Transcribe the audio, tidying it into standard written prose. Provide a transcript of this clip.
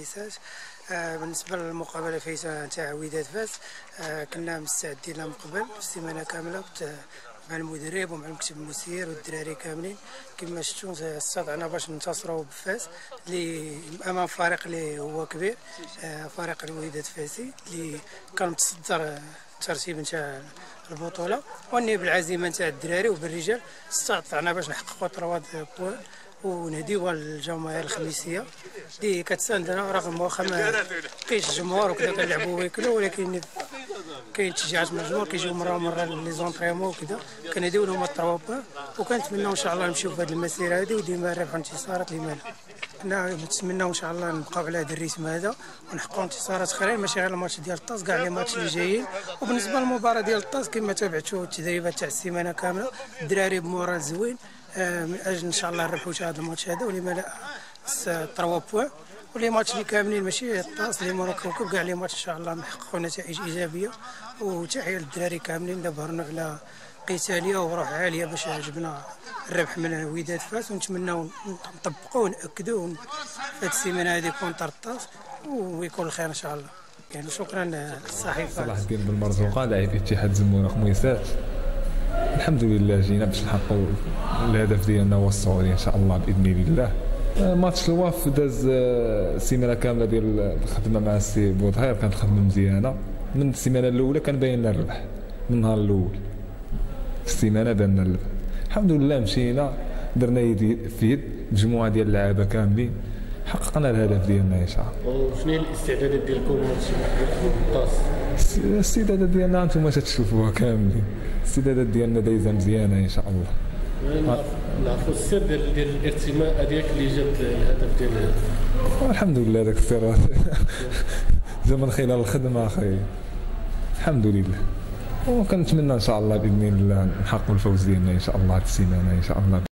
المنافسات. بالنسبه للمقابله فايته تاع وداد فاس، كنا مستعدين لها من قبل في السيمانه كامله. كنت مع المدرب ومع المكتب المسير والدراري كاملين كما شفتوا استطعنا باش ننتصروا بفاس اللي امام فريق اللي هو كبير، فريق الوداد فاسي اللي كان متصدر الترتيب نتاع البطوله. واني بالعزيمه نتاع الدراري وبالرجال استطعنا باش نحققوا 3 بوان ونهديوها للجماهير الخميسيه اللي كتساندنا، رغم واخا ما كاينش الجمهور وكذا كنلعبوا ويكلوا، ولكن كاين تشجيعات من الجمهور كيجيو مره لي زونطريمون وكذا، كنديو لهم 3 بوان. وكنتمناو ان شاء الله نمشيو في هذه المسيره هذه وديما ربح انتصارات لما لا. كنا نتمناو ان شاء الله نبقاو على هذا الريتم هذا ونحققوا انتصارات اخرين، ماشي غير الماتش ديال الطاس، كاع لي ماتش اللي جايين. وبالنسبه للمباراه ديال الطاس كما تابعتوا التدريبات تاع السيمانه كامله، الدراري بمورال زوين من اجل ان شاء الله نربحوا هذا الماتش هذا ولما لا 3 بوان. ولي ماتش اللي كاملين ماشي الطاس اللي مونا كوكب، كاع لي ماتش ان شاء الله نحققوا نتائج ايجابيه. وتحيه للدراري كاملين اللي ظهرنا على قتاليه وروح عاليه باش جبنا الربح من وداد فاس، ونتمناو نطبقوا وناكدوا في هذه السيمانه هذه كونتر الطاس ويكون الخير ان شاء الله. يعني شكرا للصحيفه صلاح الدين بالمرزوقه لاعب اتحاد زموره خميسات. الحمد لله جينا باش نحققوا الهدف ديالنا هو الصعود ان شاء الله باذن الله. ماتش الواف داز السيمانه كامله ديال الخدمه مع السي بوظهير، كانت خدمه مزيانه. من السيمانه الاولى كان باين لنا الربح من النهار الاول، في السيمانه بان لنا الربح. الحمد لله مشينا درنا يد في يد مجموعه ديال اللعابه كاملين، حققنا الهدف ديالنا ان شاء الله. وشنو هي الاستعدادات ديالكم للماتش الطاس؟ الاستعدادات ديالنا انتم تشوفوها كاملين، الاستعدادات ديالنا دايزه مزيانه ان شاء الله. نعرفوا السر ديال الارتماء هذيك اللي جاب الهدف ديال الحمد لله. داك السر جا من خلال الخدمه اخي، الحمد لله. وكنتمنى ان شاء الله باذن الله نحققوا الفوز ديالنا ان شاء الله هذه السيمانه ان شاء الله.